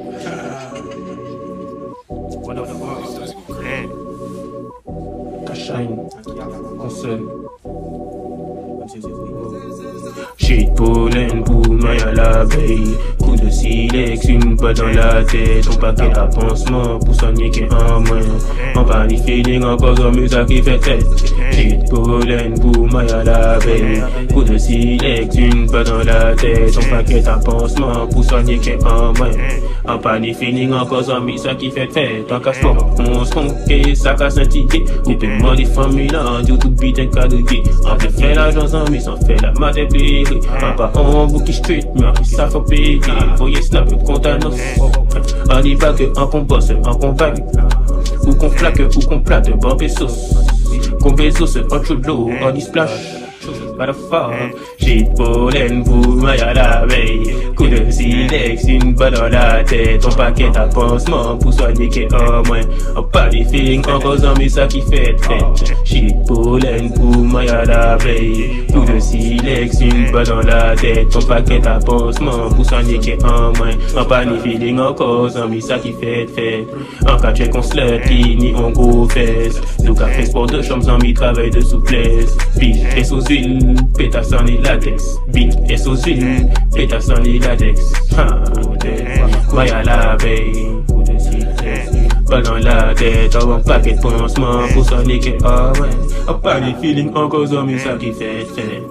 What the fuck? Cachine, console. Shit pollen pour MayalAbeille. Coup de silex, une balle dans la tête. On paquet à pansement pour soigner qu'un en moins. En pas ni feeling encore comme ça qui fait tête. Shit pollen pour MayalAbeille. Coup de silex, une balle dans la tête. On paquet à pansement pour soigner qu'un en moins. En pas ni feeling encore comme ça qui fait tête. En casse pas, on se conquête, ça casse un ticket. Coupez-moi des familles là, tout putain cadouillé. On te fait l'argent sans mise, on fait la mathé pliée. On pas en bouquet street, mais ça faut payer. Voyez snap, compte à nos. On dit pas que en combat, c'est en combat. Ou qu'on flaque, ou qu'on plate, bon pesos. Qu'on pesos, en dessous de l'eau, on dit splash. What the fuck? Shit pollen pour MayalAbeille. Coup de silex, une balle dans la tête. On paquet à pansement pour soigner qu'un moins. On pas des feelings encore mais ça qui fait fête. Shit pollen pour MayalAbeille. Coup de silex, une balle dans la tête. On paquet à pansement pour soigner qu'un moins. On pas des feelings encore mais ça qui fait fête. En cas de qu'on se qui ni on go fesse. Nous qu'a fait sport de chambre sans mi travail de souplesse. Big et sous huile, pétasse en latex. Big et sous huile, pétasse en latex. MayalAbeille. Balle dans la tête, on va paquet de pansement pour sonner que ah ouais. On pas des feelings encore mais ça qui fait fait.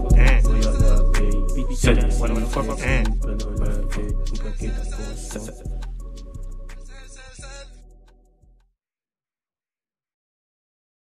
What the fuck?